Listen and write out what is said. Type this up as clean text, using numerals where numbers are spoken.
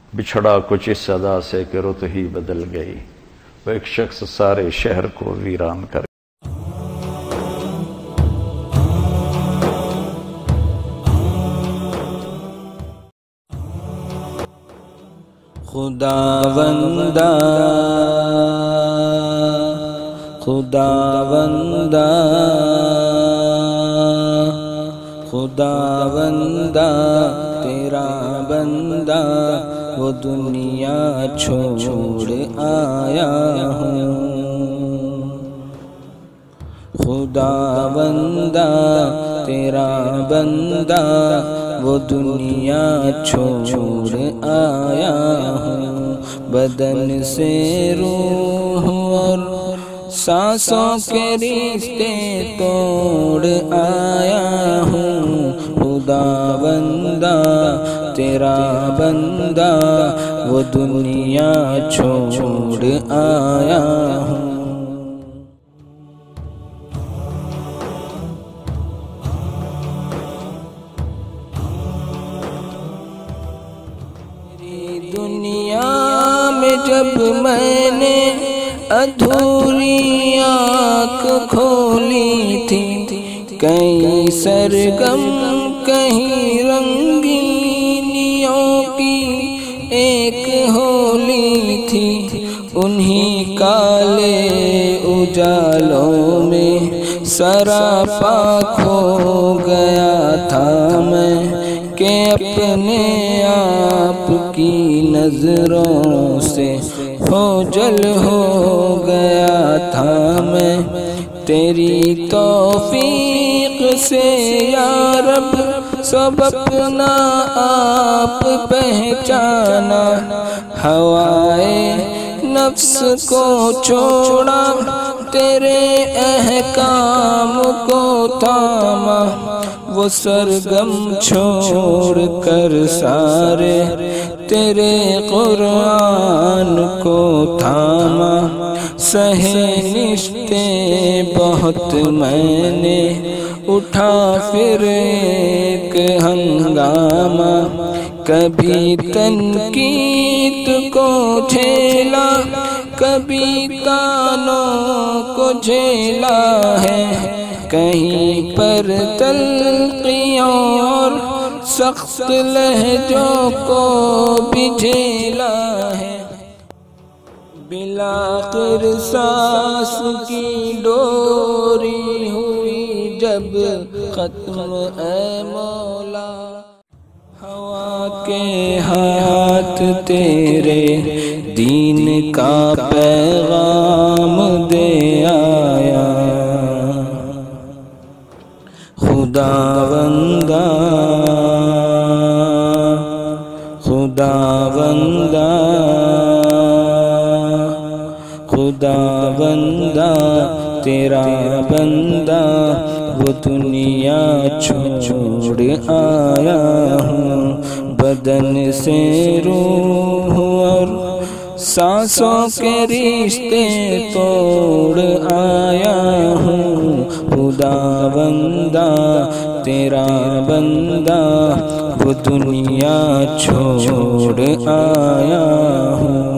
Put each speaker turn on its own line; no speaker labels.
بچھڑا کچھ اس ادا سے کہ رت ہی بدل گئی، وہ ایک شخص سارے شہر کو ویران کر
خداوندا خداوندا خداوندا تیرا بندہ وہ دنیا چھوڑ آیا ہوں، خداوندا تیرا بندہ وہ دنیا چھوڑ آیا ہوں، بدن سے روح اور سانسوں کے رشتے توڑ آیا ہوں، خداوندا تیرا بندہ وہ دنیا چھوڑ آیا ہوں۔ دنیا میں جب میں نے ادھوری آنکھ کھولی تھی، کہیں سرگم کہیں رنگینیوں کی ایک ہولی تھی، انہی کالے اجالوں میں سراپا کھو گیا تھا میں، کہ اپنے آپ کی نظروں سے اوجھل ہو گیا تھا میں، تیری توفیق سے یا رب سب اپنا آپ پہچانا، ہوائے نفس کو چھوڑا تیرے احکام کو تھاما، وہ سرگم چھوڑ کر سارے تیرے قرآن کو تھاما، سہے نشتے بہت میں نے اٹھا پھر ایک ہنگامہ، کبھی تنقید کو جھیلا کبھی تانوں کو جھیلا ہے، کہیں پر تلقیوں اور سخت لہجوں کو بھی جھیلا ہے، بالآخر سانس کی ڈوری ہوئی جب ختم اے مولا، ہوا کے ہاتھ تیرے دین کا پیغام دے آیا، خداوندا خداوندا خداوندا تیرا بندہ وہ دنیا چھوڑ آیا ہوں، بدن سے روح اور سانسوں کے رشتے توڑ آیا ہوں، خداوندا تیرا بندہ وہ دنیا چھوڑ آیا ہوں۔